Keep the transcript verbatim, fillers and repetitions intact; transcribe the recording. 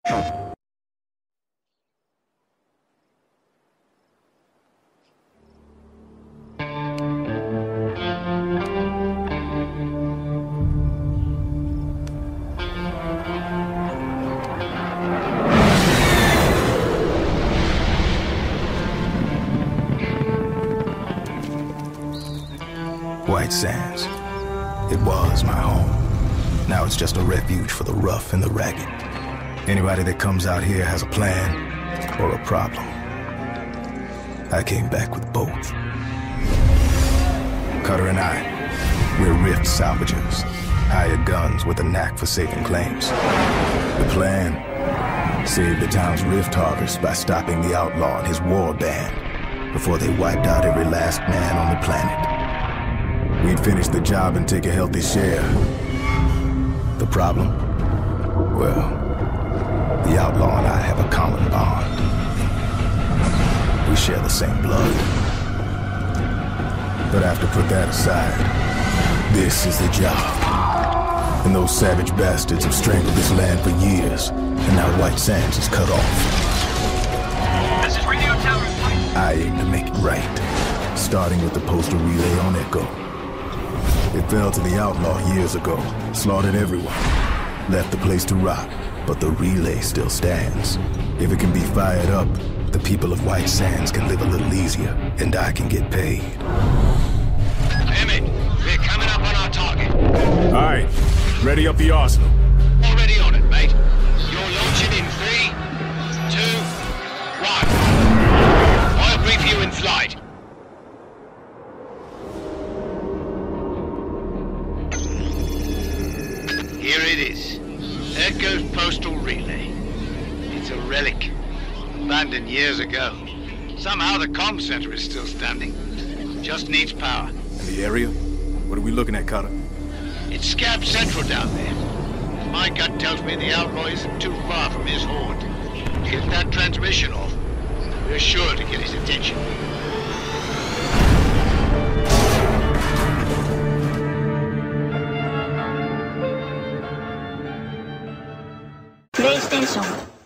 White Sands. It was my home. Now it's just a refuge for the rough and the ragged. Anybody that comes out here has a plan or a problem. I came back with both. Cutter and I, we're rift salvagers. Hired guns with a knack for saving claims. The plan? Save the town's rift harvest by stopping the outlaw and his war band before they wiped out every last man on the planet. We'd finish the job and take a healthy share. The problem? Well, the outlaw and I have a common bond. We share the same blood. But I have to put that aside. This is the job. And those savage bastards have strangled this land for years, and now White Sands is cut off. This is Radio Tower. I aim to make it right, starting with the postal relay on Echo. It fell to the outlaw years ago, slaughtered everyone, left the place to rot, but the relay still stands. If it can be fired up, the people of White Sands can live a little easier, and I can get paid. Emmett, we're coming up on our target. All right, ready up the arsenal. Already on it, mate. You're launching in three, two, one. I'll brief you in flight. Here it is. Echo's postal relay. It's a relic. Abandoned years ago. Somehow the comm center is still standing. Just needs power. And the area? What are we looking at, Cutter? It's Scab Central down there. My gut tells me the outlaw isn't too far from his horde. Get that transmission off. We're sure to get his attention. PlayStation